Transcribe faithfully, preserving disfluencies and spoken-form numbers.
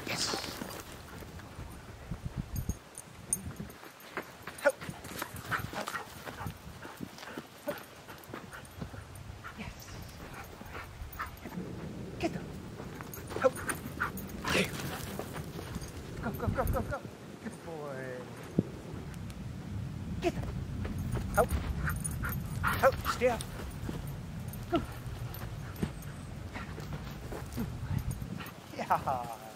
Yes. Get them. Ho. Yeah. Go, go, go, go, go. Good boy. Get them. Ho. Ho. Stay up. Go. Yeah.